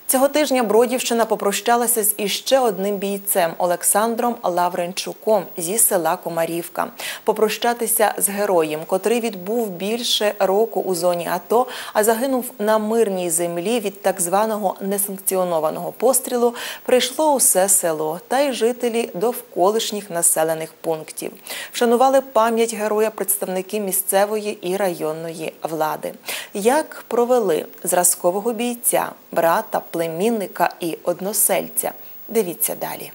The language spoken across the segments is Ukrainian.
Цього тижня Бродівщина попрощалася з іще одним бійцем – Олександром Лавренчуком зі села Комарівка. Попрощатися з героєм, котрий відбув більше року у зоні АТО, а загинув на мирній землі від так званого несанкціонованого пострілу, прийшло усе село та й жителі довколишніх населених пунктів. Вшанували пам'ять героя представники місцевої і районної влади. Як провели зразкового бійця, брата, племінника і односельця? Дивіться далі.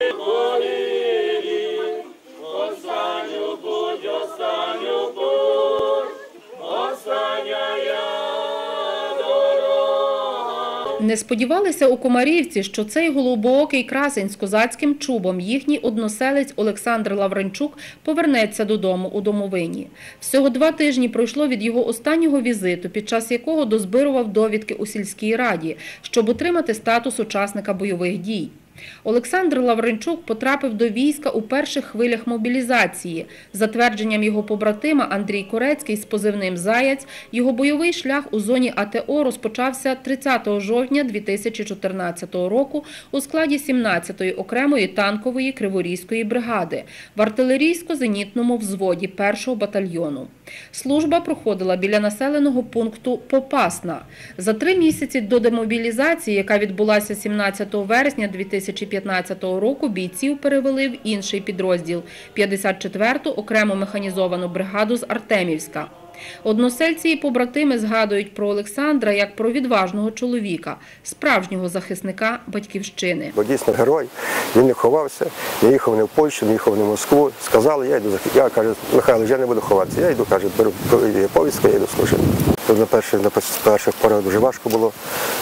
Не сподівалися у Комарівці, що цей голубоокий красень з козацьким чубом, їхній односелець Олександр Лавренчук, повернеться додому у домовині. Всього 2 тижні пройшло від його останнього візиту, під час якого дозбирував довідки у сільській раді, щоб отримати статус учасника бойових дій. Олександр Лавренчук потрапив до війська у перших хвилях мобілізації. За твердженням його побратима Андрій Корецький з позивним «Заяць», його бойовий шлях у зоні АТО розпочався 30 жовтня 2014 року у складі 17-ї окремої танкової Криворізької бригади в артилерійсько-зенітному взводі 1-го батальйону. Служба проходила біля населеного пункту Попасна. За 3 місяці до демобілізації, яка відбулася 17 вересня 2015 року, бійців перевели в інший підрозділ – 54-ту окрему механізовану бригаду з Артемівська. Односельці і побратими згадують про Олександра як про відважного чоловіка, справжнього захисника батьківщини. Бо дійсно герой, він не ховався, не їхав не в Польщу, не їхав не в Москву. Сказали, я йду захищати. Я кажу, Михайло, я не буду ховатися. Я йду, каже, беру повістку, я йду служити. На перших порах дуже важко було,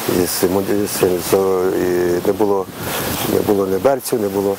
не було ні берців, не було.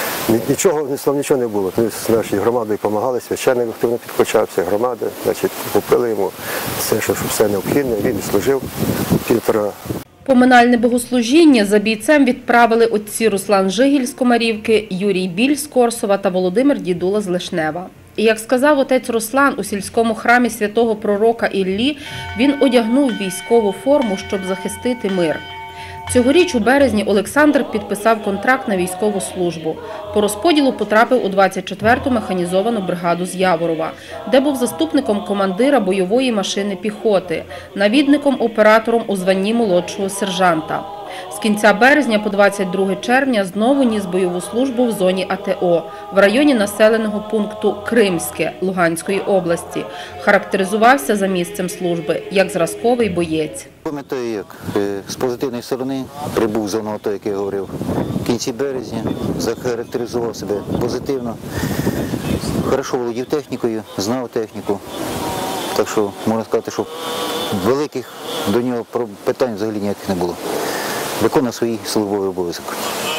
Нічого не було. Ми з нашою громадою допомагали, священник активно підключався, громади, купили йому все, що все необхідне, він служив 1,5. Поминальне богослужіння за бійцем відправили отці Руслан Жигіль з Комарівки, Юрій Біль з Корсова та Володимир Дідула з Лишнева. І як сказав отець Руслан у сільському храмі святого пророка Іллі, він одягнув військову форму, щоб захистити мир. Цьогоріч у березні Олександр підписав контракт на військову службу. По розподілу потрапив у 24-ту механізовану бригаду з Яворова, де був заступником командира бойової машини піхоти, навідником-оператором у званні молодшого сержанта. З кінця березня по 22 червня знову ніс бойову службу в зоні АТО, в районі населеного пункту Кримське Луганської області. Характеризувався за місцем служби як зразковий боєць. Пам'ятаю, як з позитивної сторони прибув в зону АТО, як я говорив, в кінці березня, захарактеризував себе позитивно, хорошо володів технікою, знав техніку. Так що можна сказати, що великих до нього питань взагалі ніяких не було. Виконав свій службовий обов'язок.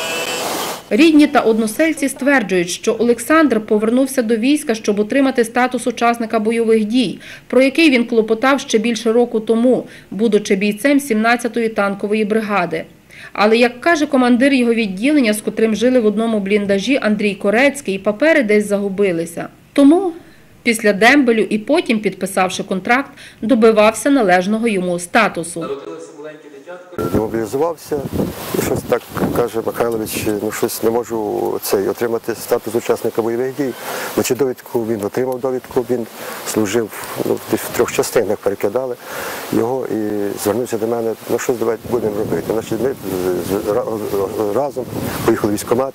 Рідні та односельці стверджують, що Олександр повернувся до війська, щоб отримати статус учасника бойових дій, про який він клопотав ще більше року тому, будучи бійцем 17-ї танкової бригади. Але, як каже командир його відділення, з котрим жили в одному бліндажі Андрій Корецький, папери десь загубилися. Тому після дембелю і потім, підписавши контракт, добивався належного йому статусу. Демобілізувався і щось так каже Михайлович, щось не можу отримати статус учасника бойових дій. Довідку він отримав довідку, він служив в 3 частинах, перекидали його і звернувся до мене, щось давайте будемо робити. Ми разом поїхали в військкомат,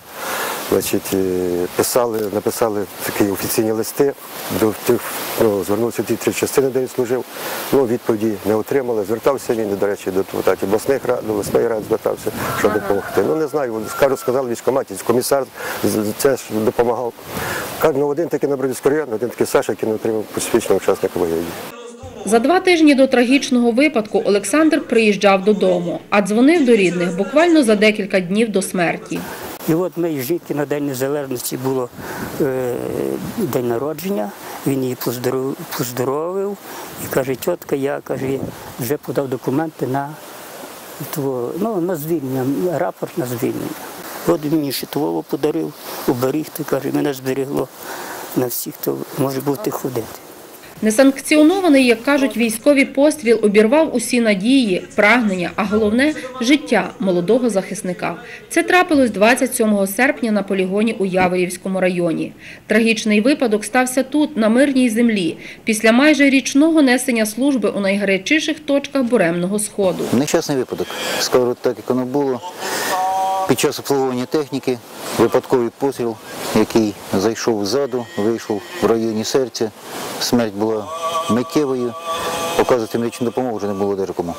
написали такі офіційні листи, звернувся в ті 3 частини, де він служив, відповіді не отримали. Звертався він, до речі, до депутатів обласної ради звертався, щоб допомогти. Не знаю, сказали в військкоматі, комісар це допомагав. Один такий на Бродівський район, один такий Саша, який не отримав посвідчення учасника бойових дій. За 2 тижні до трагічного випадку Олександр приїжджав додому, а дзвонив до рідних буквально за декілька днів до смерті. І от моїй жінки на День Незалежності було день народження, він її поздоровив і каже, тітка, я вже подав документи на звільнення, рапорт на звільнення. От мені ще того подарив, уберіг, мене зберегло на всіх, хто може бути ходити. Несанкціонований, як кажуть військові, постріл обірвав усі надії, прагнення, а головне – життя молодого захисника. Це трапилось 27 серпня на полігоні у Яворівському районі. Трагічний випадок стався тут, на мирній землі, після майже річного несення служби у найгарячіших точках Буремного Сходу. Нещасний випадок. Скажу так, як воно було. Під час обслуговування техніки випадковий постріл, який зайшов ззаду, вийшов в районі серця. Смерть була миттєвою. Оказувати медичну допомогу вже не було навіть кому.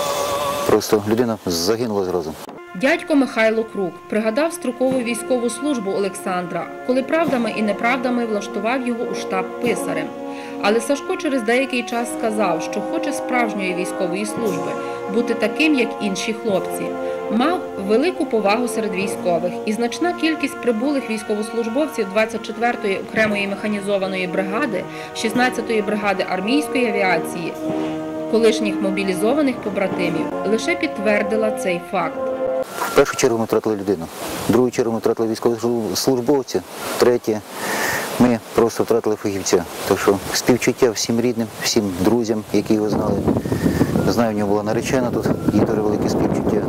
Просто людина загинула зразу. Дядько Михайло Крук пригадав строкову військову службу Олександра, коли правдами і неправдами влаштував його у штаб писарем. Але Сашко через деякий час сказав, що хоче справжньої військової служби, бути таким, як інші хлопці. Мав велику повагу серед військових, і значна кількість прибулих військовослужбовців 24-ї окремої механізованої бригади, 16-ї бригади армійської авіації, колишніх мобілізованих побратимів, лише підтвердила цей факт. В першу чергу ми втратили людину, в другу чергу ми втратили військовослужбовця, третє ми просто втратили фахівця. Так що співчуття всім рідним, всім друзям, які його знали. Знаю, в нього була наречена тут, їй дуже велике співчуття.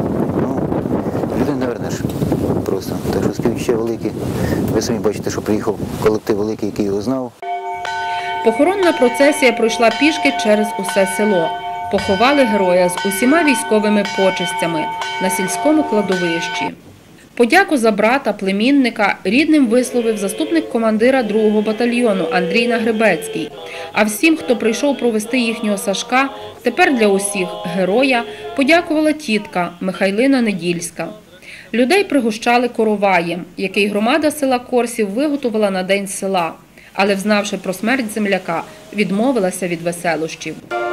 Людину не вернеш просто. Так що співчуття велике. Ви самі бачите, що приїхав колектив великий, який його знав. Похоронна процесія пройшла пішки через усе село. Поховали героя з усіма військовими почестями на сільському кладовищі. Подяку за брата, племінника рідним висловив заступник командира 2-го батальйону Андрій Нагребецький. А всім, хто прийшов провести їхнього Сашка, тепер для усіх героя, подякувала тітка Михайлина Недільська. Людей пригощали короваєм, який громада села Корсів виготовила на день села. Але, взнавши про смерть земляка, відмовилася від веселощів.